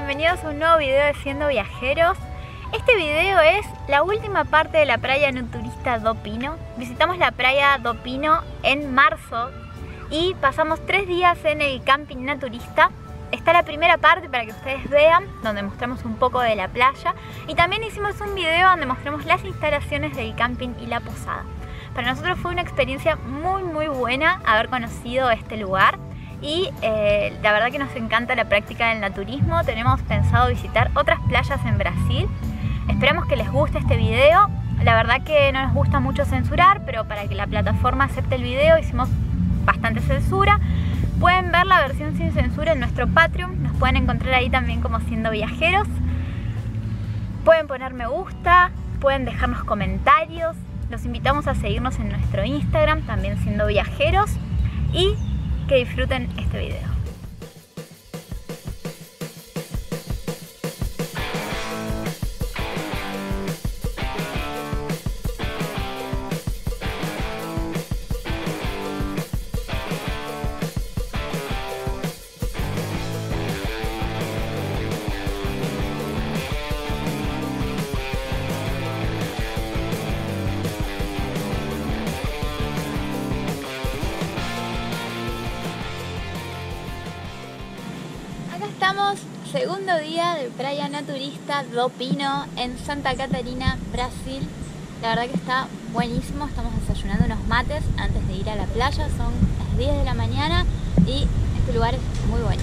bienvenidos a un nuevo video de Siendo Viajeros. Este video es la última parte de la playa naturista do Pino. Visitamos la playa do Pino en marzo y pasamos 3 días en el camping naturista. Está la primera parte para que ustedes vean, donde mostramos un poco de la playa, y también hicimos un video donde mostramos las instalaciones del camping y la posada. Para nosotros fue una experiencia muy buena haber conocido este lugar. Y la verdad que nos encanta la práctica del naturismo. Tenemos pensado visitar otras playas en Brasil. Esperamos que les guste este video. La verdad que no nos gusta mucho censurar, pero para que la plataforma acepte el video hicimos bastante censura. Pueden ver la versión sin censura en nuestro Patreon. Nos pueden encontrar ahí también como Siendo Viajeros. Pueden poner me gusta, pueden dejarnos comentarios. Los invitamos a seguirnos en nuestro Instagram, también Siendo Viajeros. Y que disfruten este video. Estamos segundo día de playa naturista do Pino en Santa Catarina, Brasil. La verdad que está buenísimo. Estamos desayunando unos mates antes de ir a la playa. Son las 10 de la mañana y este lugar es muy bonito.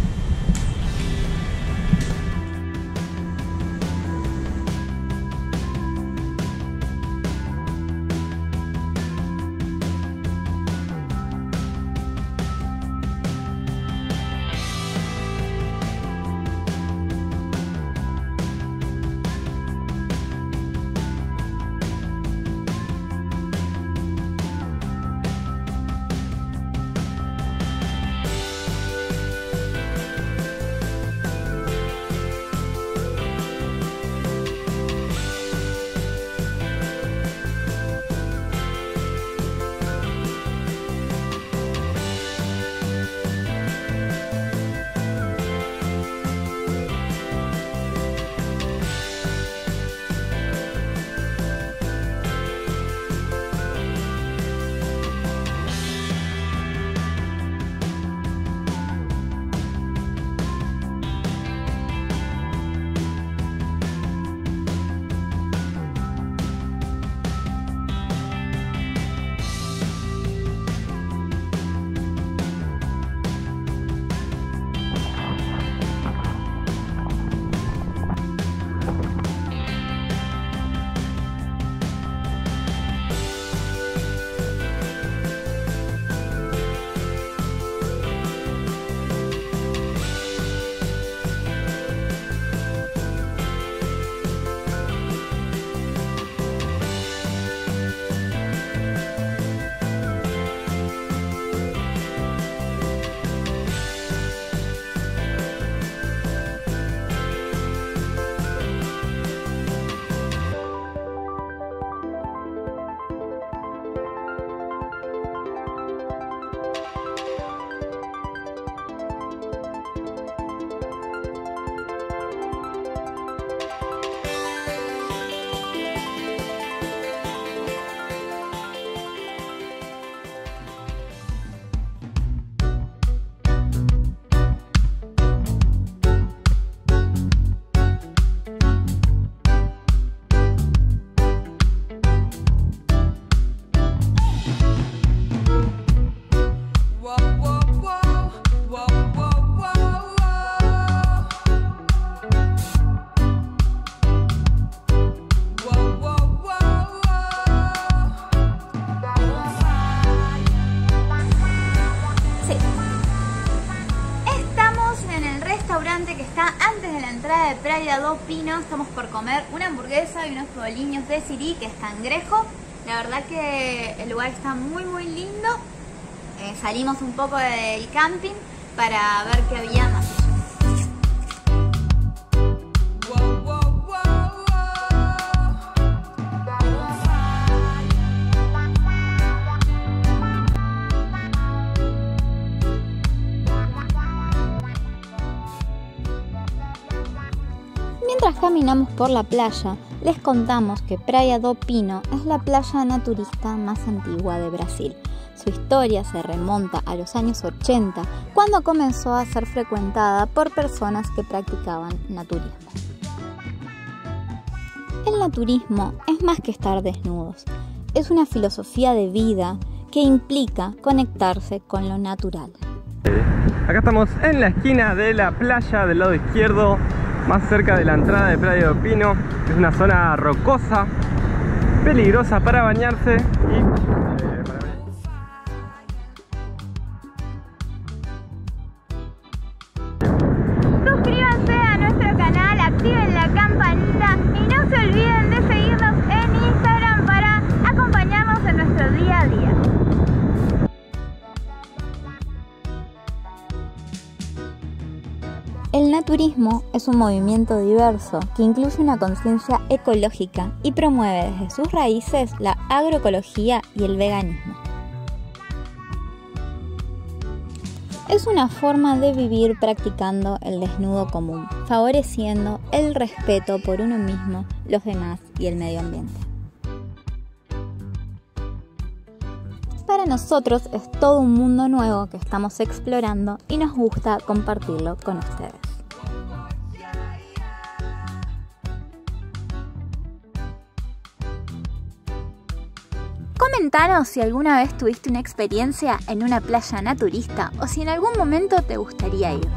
Que está antes de la entrada de Playa do Pino. Estamos por comer una hamburguesa y unos boliños de sirí, que es cangrejo. La verdad que el lugar está muy lindo. Salimos un poco del camping para ver qué había más allá. Mientras caminamos por la playa, les contamos que Praia do Pino es la playa naturista más antigua de Brasil. Su historia se remonta a los años 80, cuando comenzó a ser frecuentada por personas que practicaban naturismo. El naturismo es más que estar desnudos, es una filosofía de vida que implica conectarse con lo natural. Acá estamos en la esquina de la playa del lado izquierdo, más cerca de la entrada de Praia do Pino. Es una zona rocosa, peligrosa para bañarse y suscríbanse a nuestro canal, activen la campanita y no se olviden de seguirnos en Instagram para acompañarnos en nuestro día a día. El naturismo es un movimiento diverso que incluye una conciencia ecológica y promueve desde sus raíces la agroecología y el veganismo. Es una forma de vivir practicando el desnudo común, favoreciendo el respeto por uno mismo, los demás y el medio ambiente. Para nosotros es todo un mundo nuevo que estamos explorando y nos gusta compartirlo con ustedes. Comentanos si alguna vez tuviste una experiencia en una playa naturista o si en algún momento te gustaría ir.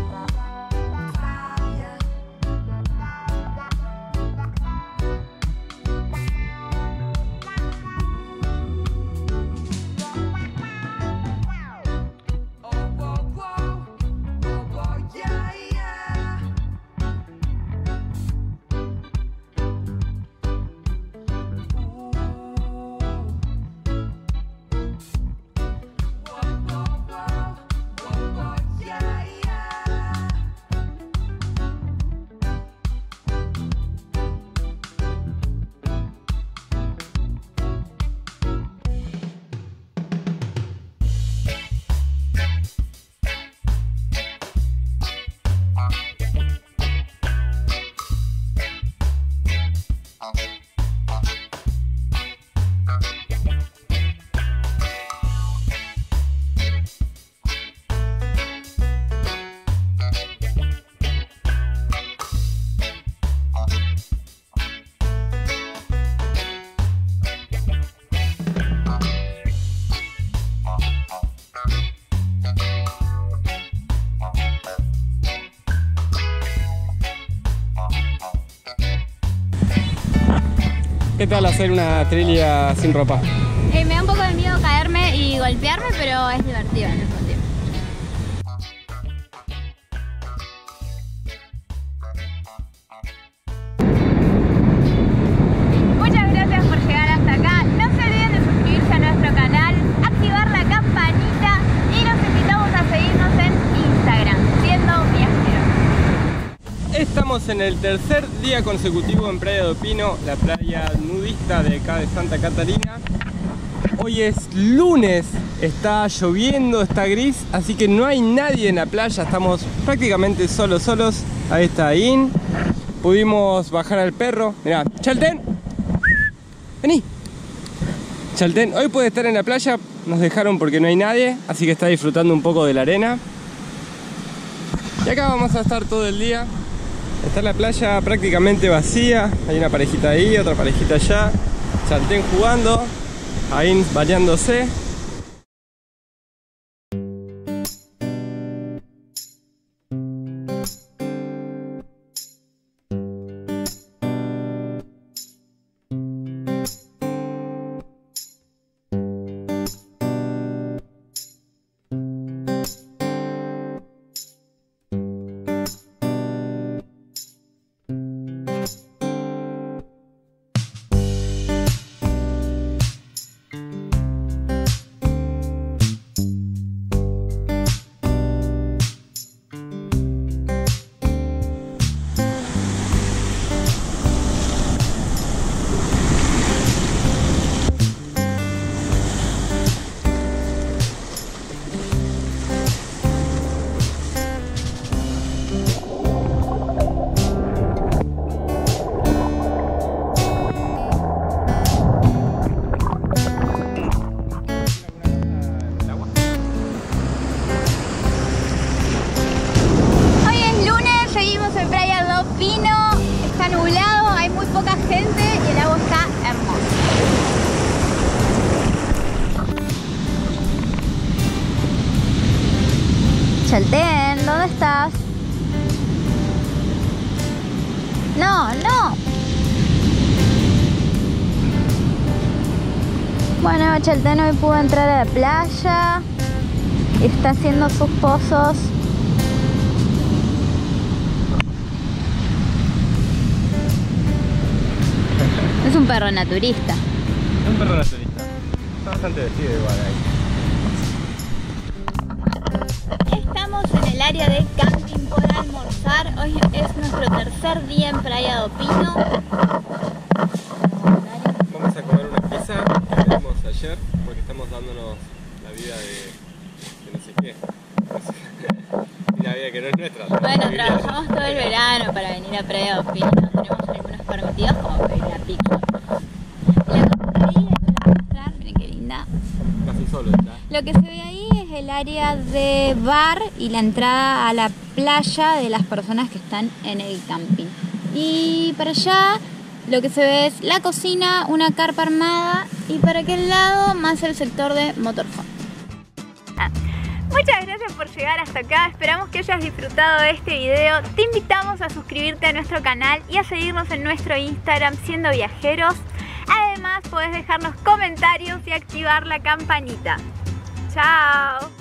¿qué tal hacer una trilla sin ropa? Me da un poco de miedo caerme y golpearme, pero es divertido en el mismo tiempo. Muchas gracias por llegar hasta acá. No se olviden de suscribirse a nuestro canal, activar la campanita y los invitamos a seguirnos en Instagram, siendo viajeros. Estamos en el tercer día consecutivo en Praia do Pino, la playa nudista de acá de Santa Catarina. Hoy es lunes, está lloviendo, está gris, así que no hay nadie en la playa, estamos prácticamente solos. Ahí está In. Pudimos bajar al perro. Mirá, Chalten, vení. Chalten, hoy puede estar en la playa, nos dejaron porque no hay nadie, así que está disfrutando un poco de la arena. Y acá vamos a estar todo el día. Está la playa prácticamente vacía, hay una parejita ahí, otra parejita allá, Chalten jugando, ahí bañándose. Chaltén, ¿dónde estás? No, no. Bueno, Chaltén hoy pudo entrar a la playa. Está haciendo sus pozos. Es un perro naturista. Es un perro naturista. Está bastante vestido igual ahí. Estamos en el área de camping por almorzar. Hoy es nuestro tercer día en Playa do Pino. Vamos a comer una pizza que pedimos ayer porque estamos dándonos la vida de no sé qué. Una vida que no es nuestra. Bueno, trabajamos todo el verano para venir a Playa do Pino. Tenemos algunos permitidos como pedir una pizza. La cafetería, te la voy a mostrar, miren qué linda. Casi solo está. Lo que se ve ahí es el área de bar y la entrada a la playa de las personas que están en el camping. Y para allá lo que se ve es la cocina, una carpa armada y para aquel lado más el sector de motorhome. Muchas gracias por llegar hasta acá, esperamos que hayas disfrutado de este video. Te invitamos a suscribirte a nuestro canal y a seguirnos en nuestro Instagram Siendo Viajeros. Además podés dejarnos comentarios y activar la campanita. ¡Chao!